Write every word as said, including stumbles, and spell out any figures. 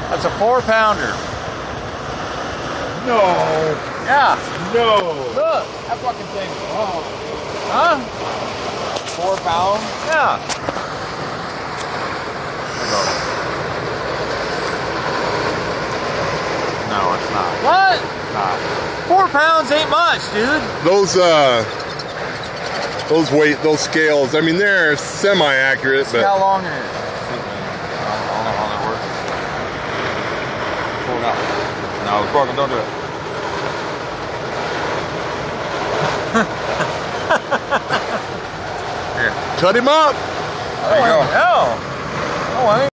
That's a four pounder. No. Yeah. No. Look, that fucking thing. Oh. Huh? Four pounds? Yeah. No, it's not. What? It's not. Four pounds ain't much, dude. Those uh, those weight, those scales. I mean, they're semi-accurate, See but how long it is. I don't know how that works. Pull it out. No, it's broken. Don't do it. Here. cut him up. There you go. No. Oh, I